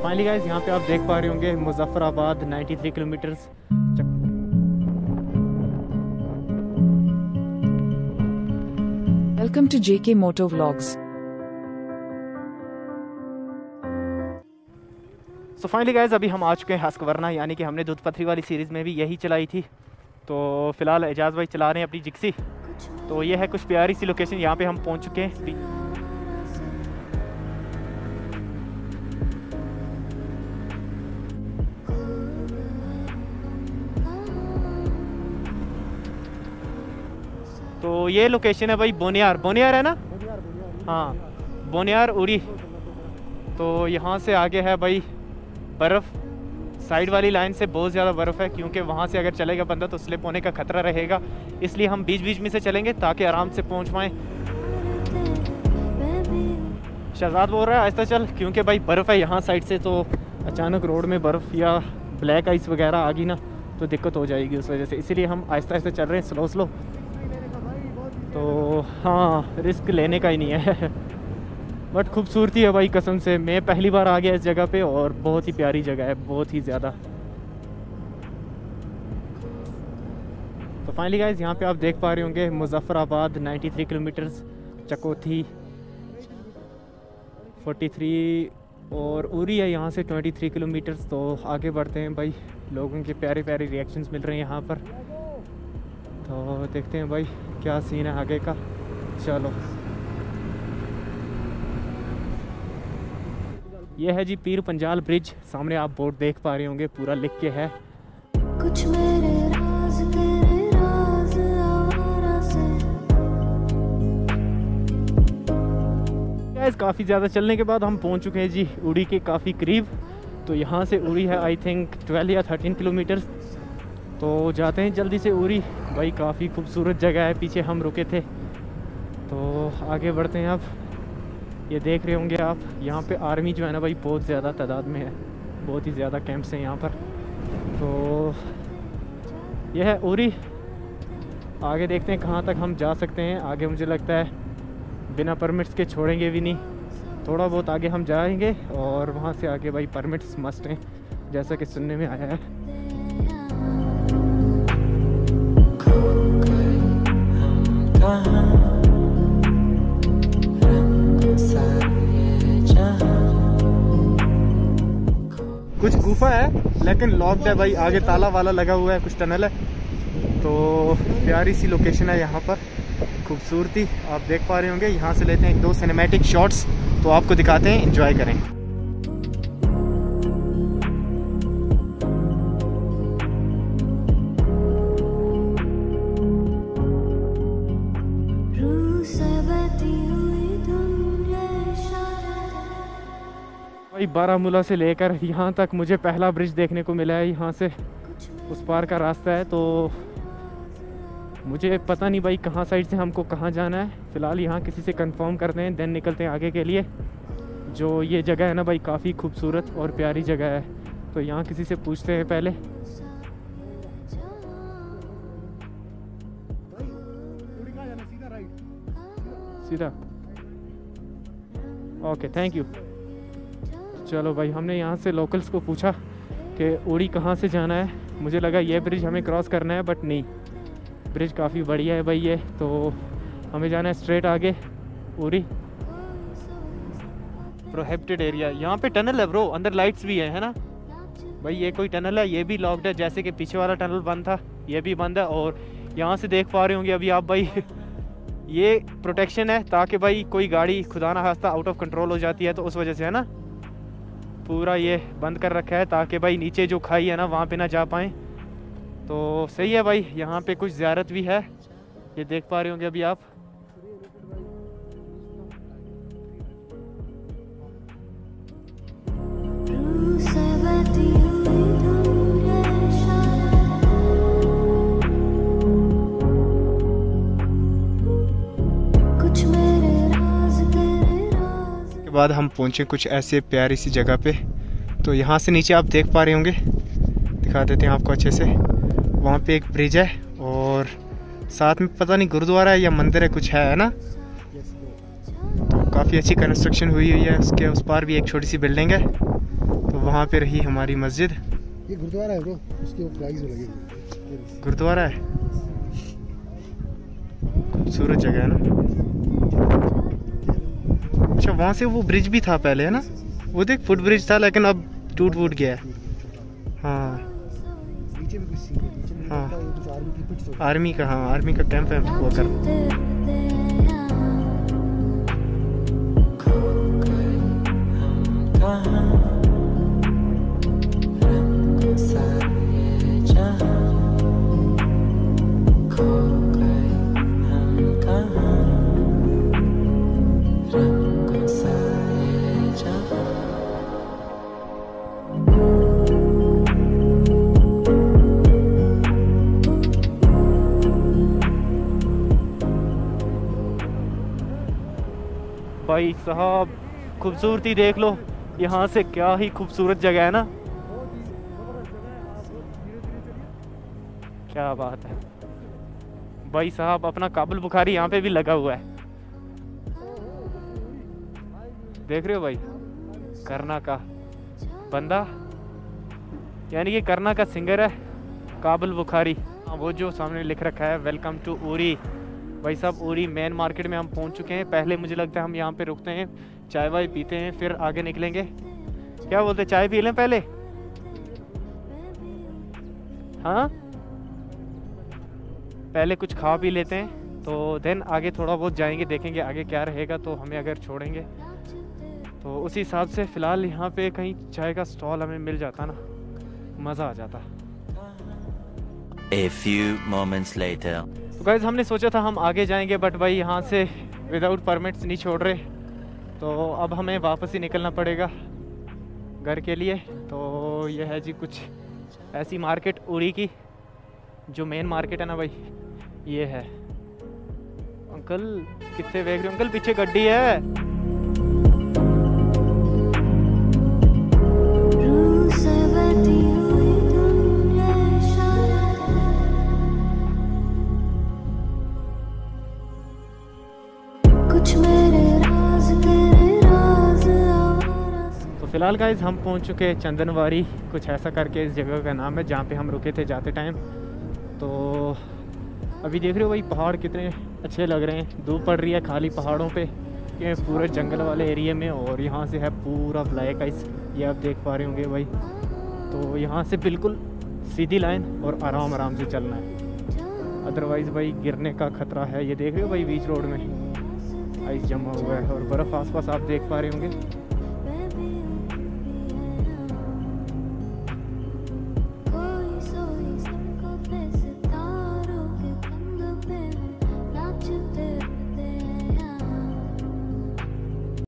Finally guys यहाँ पे आप देख पा रहे होंगे Muzaffarabad 93 kilometres. Welcome to JK Moto Vlogs. So finally guys अभी हम आ चुके हैं हस्कवरना, यानी कि हमने दूध पथरी वाली सीरीज़ में भी यही चलाई थी। तो फ़िलहाल एजाज़ भाई चला रहे हैं अपनी जिक्सी। तो ये है कुछ प्यारी सी लोकेशन, यहाँ पे हम पहुँच चुके हैं। तो ये लोकेशन है भाई बोनियार है ना? हाँ, बोनियार उरी। तो यहाँ से आगे है भाई बर्फ़, साइड वाली लाइन से बहुत ज़्यादा बर्फ़ है, क्योंकि वहाँ से अगर चलेगा बंदा तो स्लिप होने का ख़तरा रहेगा। इसलिए हम बीच बीच में से चलेंगे ताकि आराम से पहुँच पाएँ। शहजाद बोल रहा है आहिस्ता चल, क्योंकि भाई बर्फ़ है यहाँ साइड से, तो अचानक रोड में बर्फ़ या ब्लैक आइस वगैरह आ गई ना तो दिक्कत हो जाएगी उस वजह से, इसीलिए हम आहिस्ता आहिस्ता चल रहे हैं, स्लो। तो हाँ, रिस्क लेने का ही नहीं है। बट खूबसूरती है भाई कसम से, मैं पहली बार आ गया इस जगह पे और बहुत ही प्यारी जगह है, बहुत ही ज़्यादा। तो फाइनली गाइस यहाँ पे आप देख पा रहे होंगे मुजफ्फराबाद 93 किलोमीटर्स, चकोथी 43 और उरी है यहाँ से 23 किलोमीटर्स। तो आगे बढ़ते हैं भाई, लोगों के प्यारे प्यारे रिएक्शंस मिल रहे हैं यहाँ पर। तो देखते हैं भाई क्या सीन है आगे का। चलो, ये है जी पीर पंजाल ब्रिज, सामने आप बोर्ड देख पा रहे होंगे, पूरा लिख के है। कुछ मेरे राज तेरे राज आवारा से। काफ़ी ज़्यादा चलने के बाद हम पहुंच चुके हैं जी उड़ी के काफ़ी करीब। तो यहाँ से उड़ी है आई थिंक 12 या 13 किलोमीटर्स। तो जाते हैं जल्दी से उरी भाई, काफ़ी खूबसूरत जगह है, पीछे हम रुके थे। तो आगे बढ़ते हैं। अब ये देख रहे होंगे आप, यहाँ पे आर्मी जो है ना भाई बहुत ज़्यादा तादाद में है, बहुत ही ज़्यादा कैंप्स हैं यहाँ पर। तो ये है उरी, आगे देखते हैं कहाँ तक हम जा सकते हैं। आगे मुझे लगता है बिना परमिट्स के छोड़ेंगे भी नहीं, थोड़ा बहुत आगे हम जाएंगे और वहाँ से आगे भाई परमिट्स मस्ट हैं, जैसा कि सुनने में आया है। कुछ गुफा है लेकिन लॉक्ड है भाई, आगे ताला वाला लगा हुआ है, कुछ टनल है। तो प्यारी सी लोकेशन है यहाँ पर, खूबसूरती आप देख पा रहे होंगे। यहाँ से लेते हैं 2 सिनेमैटिक शॉट्स, तो आपको दिखाते हैं, एंजॉय करें। भाई बारामूला से लेकर यहाँ तक मुझे पहला ब्रिज देखने को मिला है, यहाँ से उस पार का रास्ता है। तो मुझे पता नहीं भाई कहाँ साइड से हमको कहाँ जाना है। फ़िलहाल यहाँ किसी से कंफर्म करते हैं, देन निकलते हैं आगे के लिए। जो ये जगह है ना भाई काफ़ी खूबसूरत और प्यारी जगह है, तो यहाँ किसी से पूछते हैं पहले। सीधा, ओके थैंक यू। चलो भाई, हमने यहाँ से लोकल्स को पूछा कि उड़ी कहाँ से जाना है। मुझे लगा ये ब्रिज हमें क्रॉस करना है, बट नहीं, ब्रिज काफ़ी बढ़िया है भाई ये। तो हमें जाना है स्ट्रेट आगे उरी। प्रोहिबिटेड एरिया, यहाँ पे टनल है ब्रो, अंदर लाइट्स भी है ना भाई। ये कोई टनल है, ये भी लॉक्ड है, जैसे कि पीछे वाला टनल बंद था, ये भी बंद है। और यहाँ से देख पा रहे होंगे अभी आप भाई ये प्रोटेक्शन है ताकि भाई कोई गाड़ी खुदा ना खास्ता आउट ऑफ कंट्रोल हो जाती है, तो उस वजह से है ना पूरा ये बंद कर रखा है, ताकि भाई नीचे जो खाई है ना वहाँ पे ना जा पाएँ। तो सही है भाई, यहाँ पे कुछ ज़ियारत भी है, ये देख पा रहे होंगे अभी आप। के बाद हम पहुँचे कुछ ऐसे प्यारी सी जगह पे। तो यहाँ से नीचे आप देख पा रहे होंगे, दिखा देते हैं आपको अच्छे से। वहाँ पे एक ब्रिज है और साथ में पता नहीं गुरुद्वारा है या मंदिर है, कुछ है ना। तो काफ़ी अच्छी कंस्ट्रक्शन हुई है। उसके उस पार भी एक छोटी सी बिल्डिंग है, तो वहाँ पे रही हमारी मस्जिद। ये गुरुद्वारा है ब्रो, उसके वो फ्लैग्स लगे। गुरुद्वारा है, खूबसूरत जगह है ना। अच्छा वहाँ से वो ब्रिज भी था पहले है ना, वो देख फुट ब्रिज था लेकिन अब टूट गया है। हाँ नीचे भी कुछ सीन है, नीचे मुझे लगता है ये कुछ आर्मी की पिट्स होगी। आर्मी का, हाँ आर्मी का कैंप है वो कर। भाई साहब खूबसूरती देख लो यहाँ से, क्या ही खूबसूरत जगह है ना। क्या बात है भाई साहब, अपना काबुल बुखारी यहाँ पे भी लगा हुआ है, देख रहे हो भाई। करना का बंदा, यानी कि करना का सिंगर है काबुल बुखारी। हाँ वो जो सामने लिख रखा है वेलकम टू उरी। भाई साहब उरी मेन मार्केट में हम पहुंच चुके हैं। पहले मुझे लगता है हम यहाँ पे रुकते हैं, चाय वाय पीते हैं, फिर आगे निकलेंगे। क्या बोलते, चाय पी लें पहले? हाँ पहले कुछ खा पी लेते हैं, तो देन आगे थोड़ा बहुत जाएंगे, देखेंगे आगे क्या रहेगा। तो हमें अगर छोड़ेंगे तो उसी हिसाब से फ़िलहाल यहाँ पे कहीं चाय का स्टॉल हमें मिल जाता ना, मज़ा आ जाता। A few moments later. तो गाइस हमने सोचा था हम आगे जाएंगे, बट भाई यहाँ से विदाउट परमिट्स नहीं छोड़ रहे, तो अब हमें वापस ही निकलना पड़ेगा घर के लिए। तो ये है जी कुछ ऐसी मार्केट उरी की, जो मेन मार्केट है ना भाई, ये है। अंकल कितने देख रहे हो अंकल, पीछे गड्डी है। फ़िलहाल गाइस हम पहुंच चुके हैं चंदनवारी, कुछ ऐसा करके इस जगह का नाम है, जहाँ पे हम रुके थे जाते टाइम। तो अभी देख रहे हो भाई पहाड़ कितने अच्छे लग रहे हैं, धूप पड़ रही है खाली पहाड़ों पे, ये पूरे जंगल वाले एरिया में, और यहाँ से है पूरा ब्लैक आइस, ये आप देख पा रहे होंगे भाई। तो यहाँ से बिल्कुल सीधी लाइन और आराम आराम से चलना है, अदरवाइज़ भाई गिरने का खतरा है। ये देख रहे हो भाई बीच रोड में आइस जमा हुआ है और बर्फ़ आसपास आप देख पा रहे होंगे।